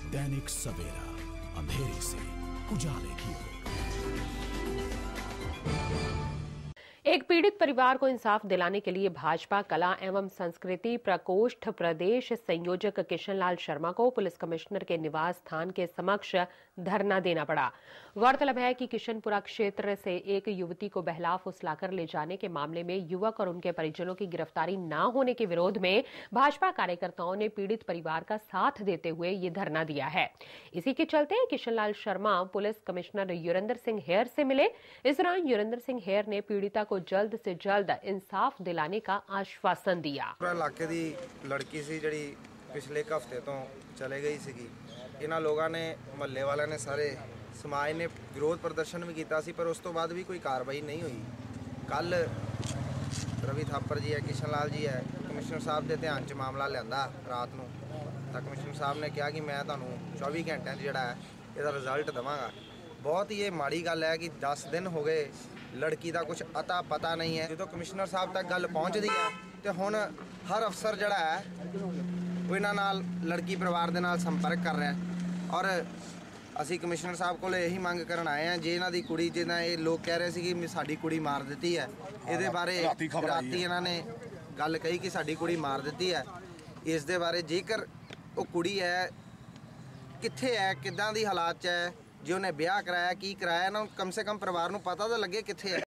दैनिक सवेरा, अंधेरे से उजाले की ओर। एक पीड़ित परिवार को इंसाफ दिलाने के लिए भाजपा कला एवं संस्कृति प्रकोष्ठ प्रदेश संयोजक किशनलाल शर्मा को पुलिस कमिश्नर के निवास स्थान के समक्ष धरना देना पड़ा। गौरतलब है कि किशनपुरा क्षेत्र से एक युवती को बहला फुसलाकर ले जाने के मामले में युवक और उनके परिजनों की गिरफ्तारी न होने के विरोध में भाजपा कार्यकर्ताओं ने पीड़ित परिवार का साथ देते हुए ये धरना दिया है। इसी के चलते किशनलाल शर्मा पुलिस कमिश्नर युरेंद्र सिंह हेयर से मिले। इस दौरान युरेंद्र सिंह हेयर ने पीड़िता को जल्द से जल्द इंसाफ दिलाने का आश्वासन दिया। इलाके दी लड़की सी जड़ी पिछले एक हफ्ते तो चले गई सी। इन्हां लोगों ने महल्ले वाले ने सारे समाज ने विरोध प्रदर्शन भी किया सी, पर उस तो बाद भी कोई कार्रवाई नहीं हुई। कल रवि थापर जी है, किशनलाल जी है, कमिश्नर साहब के ध्यान च मामला लिया रात को। तो कमिश्नर साहब ने कहा कि मैं तुहानूं 24 घंटे जिहड़ा है इसदा रिजल्ट देवांगा। बहुत ही ये माड़ी गल है कि 10 दिन हो गए लड़की का कुछ अता पता नहीं है। जो कमिश्नर साहब तक गल पहुँचती है तो हुण हर अफसर जड़ा है वो इन्हां नाल लड़की परिवार दे नाल संपर्क कर रहा है। और असी कमिश्नर साहब को यही मंग करन आए हैं, जे इन्हां दी कुड़ी जिन्हां ये लोग कह रहे सी कि साडी कुड़ी मार दी है, ये बारे राती इन्हां ने गल कही कि साडी कुड़ी मार दी है। इस दे बारे जेकर वो कुड़ी है कित्थे है, किदां दी हालात च है, जो उन्हें ब्याह कराया की कराया ना, कम से कम परिवार नूं पता तो लगे कित्थे है।